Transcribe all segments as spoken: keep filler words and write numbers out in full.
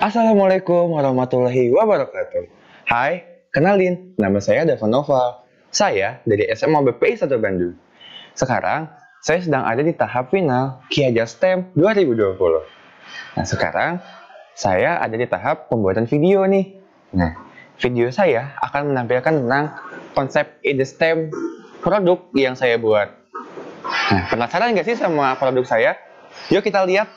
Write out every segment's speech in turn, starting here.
Assalamualaikum warahmatullahi wabarakatuh. Hai, kenalin, nama saya Dava Nova. Saya dari S M A B P I satu Bandung. Sekarang, saya sedang ada di tahap final Ki Hajar STEM dua ribu dua puluh. Nah, sekarang saya ada di tahap pembuatan video nih. Nah, video saya akan menampilkan tentang konsep ide STEM produk yang saya buat. Nah, penasaran nggak sih sama produk saya? Yuk kita lihat.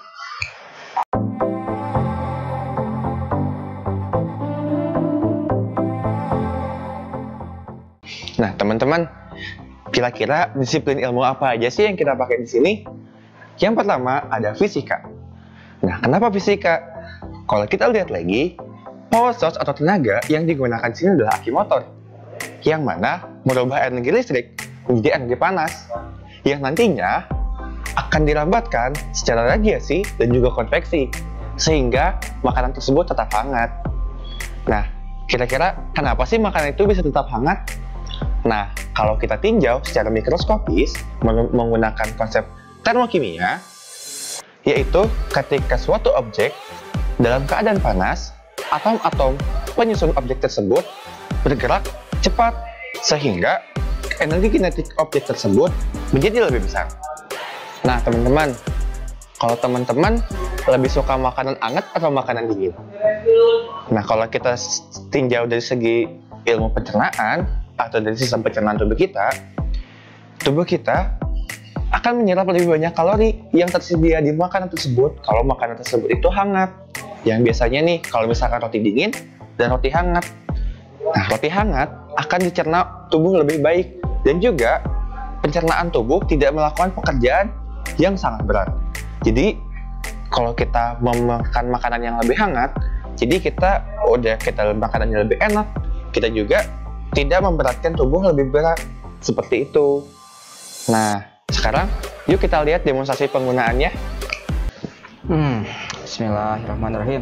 Nah, teman-teman, kira-kira disiplin ilmu apa aja sih yang kita pakai di sini? Yang pertama ada fisika. Nah, kenapa fisika? Kalau kita lihat lagi, power source atau tenaga yang digunakan di sini adalah aki motor, yang mana merubah energi listrik menjadi energi panas, yang nantinya akan dilambatkan secara radiasi dan juga konveksi, sehingga makanan tersebut tetap hangat. Nah, kira-kira kenapa sih makanan itu bisa tetap hangat? Nah, kalau kita tinjau secara mikroskopis menggunakan konsep termokimia, yaitu ketika suatu objek dalam keadaan panas, atom-atom penyusun objek tersebut bergerak cepat, sehingga energi kinetik objek tersebut menjadi lebih besar. Nah, teman-teman, kalau teman-teman lebih suka makanan hangat atau makanan dingin? Nah, kalau kita tinjau dari segi ilmu pencernaan, atau dari sistem pencernaan tubuh kita, tubuh kita akan menyerap lebih banyak kalori yang tersedia di makanan tersebut kalau makanan tersebut itu hangat. Yang biasanya nih, kalau misalkan roti dingin dan roti hangat. Nah, roti hangat akan dicerna tubuh lebih baik, dan juga pencernaan tubuh tidak melakukan pekerjaan yang sangat berat. Jadi, kalau kita memakan makanan yang lebih hangat, jadi kita udah kita makanannya lebih enak, kita juga tidak memberatkan tubuh lebih berat, seperti itu. Nah, sekarang yuk kita lihat demonstrasi penggunaannya. Hmm, Bismillahirrahmanirrahim.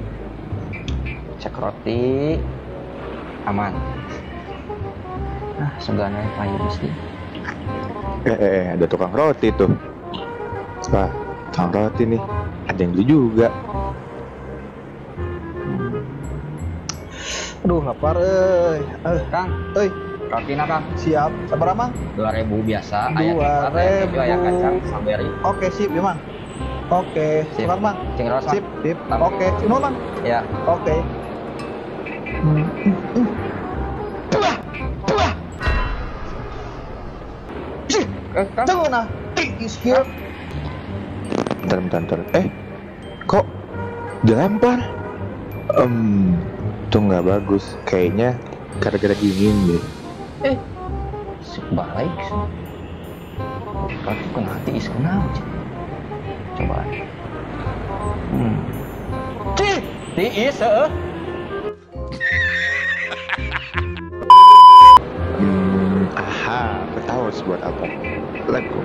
Cek roti, aman. Nah, sebenarnya payu mesti. Eh, eh, eh, ada tukang roti tuh. Wah, tukang roti nih. Ada yang beli juga. Aduh, lapar, euy. Eh, Kang, euy, rotina Kang. siap. Sabar, Mang. dua ribu biasa, ayam Dua bakar, ayam ribu. keju, ayam kacang, saberi. Oke, sip, ya, Mang. Oke, Sip. sabar, Mang. Cing ros, Mang. Sip, sip. Tambah. Oke, sino, Mang. Ya. Oke. Hmm, hmm, hmm. Tuah, tuah. Cih, Eh, Kang. jangan nah. Is here. Bentar, bentar, bentar. Eh, kok dilempar? Em, itu nggak bagus. Kayaknya gara-gara dingin deh. Eh, sik balik. Kaki kena hati is kenal. Coba. Hmm. Cih, di is eh. Hmm, aha, aku tahu harus buat apa. Lego.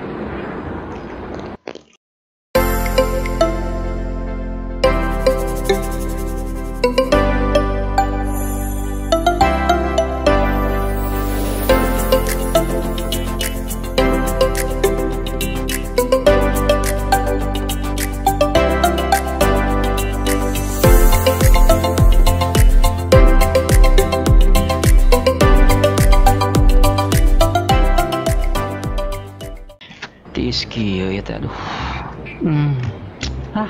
Iski ya teh aduh. Hmm. Ah,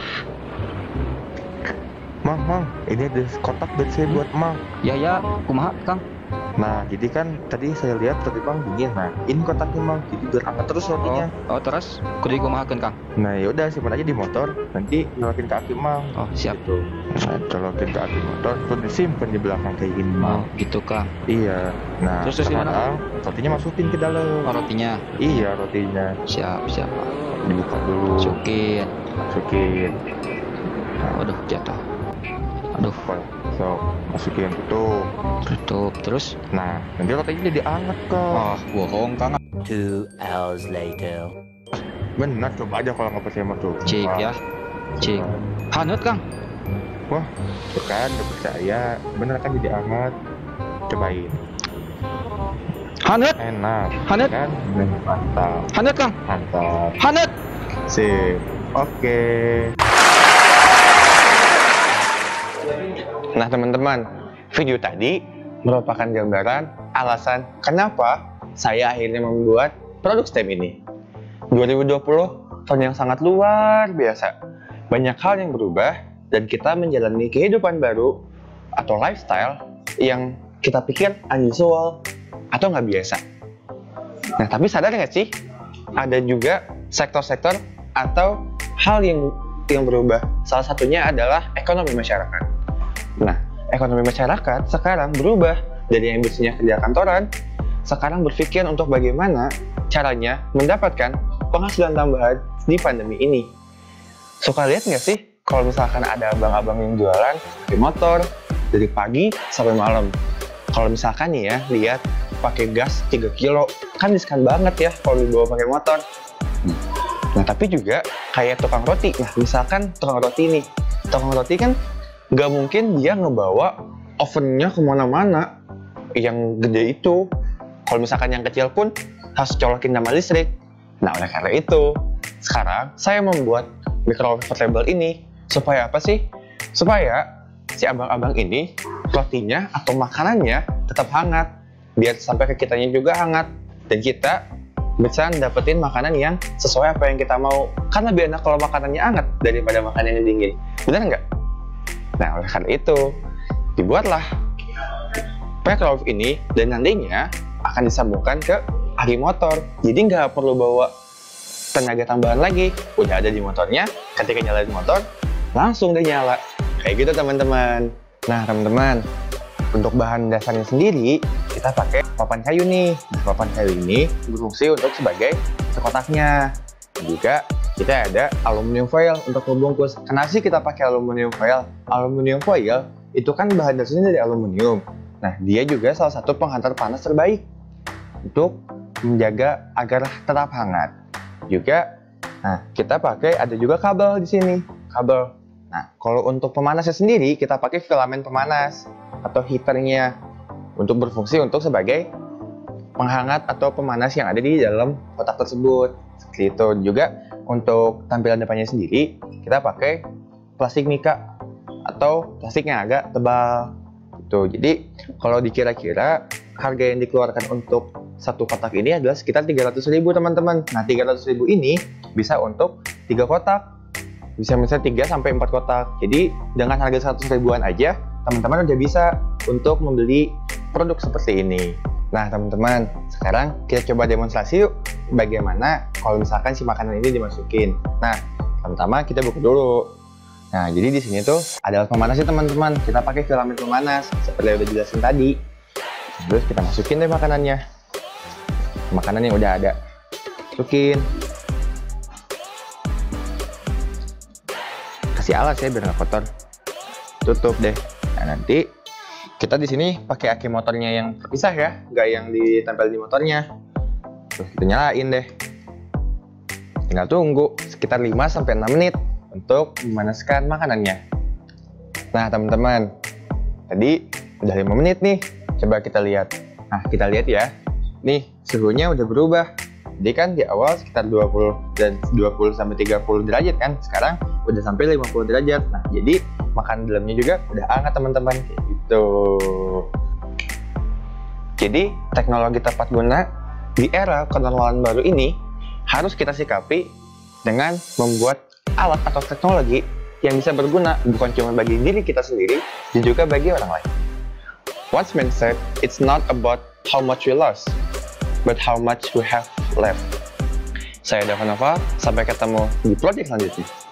Mang, Mang, ini ada kotak dari saya buat Mang. ya ya, kumaha Kang? Nah, jadi kan tadi saya lihat roti Mang dingin. Nah, ini kotaknya Mang. Jadi biar hangat terus rotinya. Oh, oh terus kudu kumahakeun Kang? Nah, yaudah simpan aja di motor. Nanti colokin ke aki Mang. Oh, siap. Gitu. Nah, colokin ke aki motor, terus disimpan di belakang kayak gini Oh, Mang. gitu Kang. Iya. Nah, Terus, terus gimana? sekarang rotinya masukin ke dalam. Oh, rotinya. Iya, rotinya Siap, siap. dibuka dulu. Masukin. Masukin. Waduh, jatuh. Aduh, So, masukin tutup. tutup terus. Nah, nanti rotinya jadi anget kok. Oh, bohong Kang. Two hours later. Benar, coba aja kalau nggak percaya mah tuh. Cik ya. Cik. Hanut Kang. Wah, tuh kan nggak percaya. Bener kan jadi anget. Cobain. Hanut, Enak. Hanut. Kan? Mantap. hanut Kang. Mantap. Hanut. Sip. Oke. Nah teman-teman, video tadi merupakan gambaran alasan kenapa saya akhirnya membuat produk STEM ini. dua ribu dua puluh tahun yang sangat luar biasa. Banyak hal yang berubah dan kita menjalani kehidupan baru atau lifestyle yang kita pikir unusual atau nggak biasa. Nah tapi sadar nggak sih, ada juga sektor-sektor atau hal yang yang berubah. Salah satunya adalah ekonomi masyarakat. Nah, ekonomi masyarakat sekarang berubah dari yang biasanya kerja kantoran, sekarang berpikir untuk bagaimana caranya mendapatkan penghasilan tambahan di pandemi ini. Suka lihat nggak sih kalau misalkan ada abang-abang yang jualan pakai motor dari pagi sampai malam. Kalau misalkan nih ya, lihat pakai gas tiga kilo, kan riskan banget ya kalau dibawa pakai motor. Nah, tapi juga kayak tukang roti. Nah, misalkan tukang roti nih, tukang roti kan nggak mungkin dia ngebawa ovennya kemana-mana yang gede itu. Kalau misalkan yang kecil pun harus colokin nama listrik. Nah, oleh karena itu, sekarang saya membuat microwave portable ini supaya apa sih? Supaya si abang-abang ini rotinya atau makanannya tetap hangat, biar sampai ke kitanya juga hangat, dan kita bisa dapetin makanan yang sesuai apa yang kita mau. Kan lebih enak kalau makanannya hangat daripada makanannya dingin, benar nggak? Nah, oleh karena itu dibuatlah microwave ini, dan nantinya akan disambungkan ke aki motor. Jadi nggak perlu bawa tenaga tambahan lagi, udah ada di motornya. Ketika nyalain motor, langsung dia nyala. Kayak gitu teman-teman. Nah teman-teman, untuk bahan dasarnya sendiri kita pakai papan kayu nih. Nah, papan kayu ini berfungsi untuk sebagai sekotaknya. Juga kita ada aluminium foil untuk membungkus. Kenapa sih kita pakai aluminium foil? Aluminium foil itu kan bahan dasarnya dari aluminium. Nah, dia juga salah satu penghantar panas terbaik untuk menjaga agar tetap hangat. Juga, nah kita pakai ada juga kabel di sini, kabel. Nah, kalau untuk pemanasnya sendiri kita pakai filamen pemanas atau heaternya untuk berfungsi untuk sebagai penghangat atau pemanas yang ada di dalam kotak tersebut. Seperti itu. Juga untuk tampilan depannya sendiri kita pakai plastik mika atau plastik yang agak tebal. Gitu. Jadi kalau dikira-kira harga yang dikeluarkan untuk satu kotak ini adalah sekitar tiga ratus ribu teman-teman. Nah, tiga ratus ribu ini bisa untuk tiga kotak. Bisa misalnya tiga sampai empat kotak. Jadi dengan harga seratus ribuan aja teman-teman udah bisa untuk membeli produk seperti ini. Nah teman-teman, sekarang kita coba demonstrasi yuk bagaimana kalau misalkan si makanan ini dimasukin. Nah, pertama kita buka dulu. Nah, jadi di sini tuh ada alat pemanas ya teman-teman. Kita pakai filamen pemanas seperti yang udah jelasin tadi. Terus kita masukin deh makanannya. Makanan yang udah ada. Masukin. Kasih alas ya biar nggak kotor. Tutup deh. Nah, nanti kita di sini pakai aki motornya yang terpisah ya, nggak yang ditempel di motornya. Terus kita nyalain deh. Tinggal tunggu sekitar lima sampai enam menit untuk memanaskan makanannya. Nah teman-teman, tadi udah lima menit nih, coba kita lihat. Nah kita lihat ya, nih suhunya udah berubah. Jadi kan di awal sekitar dua puluh dan dua puluh sampai tiga puluh derajat kan, sekarang udah sampai lima puluh derajat. Nah jadi makan dalamnya juga udah hangat teman-teman, kayak gitu. Jadi teknologi tepat guna di era kenormalan baru ini harus kita sikapi dengan membuat alat atau teknologi yang bisa berguna bukan cuma bagi diri kita sendiri, dan juga bagi orang lain. Once man said, it's not about how much we lost, but how much we have left. Saya Dava Nova, sampai ketemu di project selanjutnya.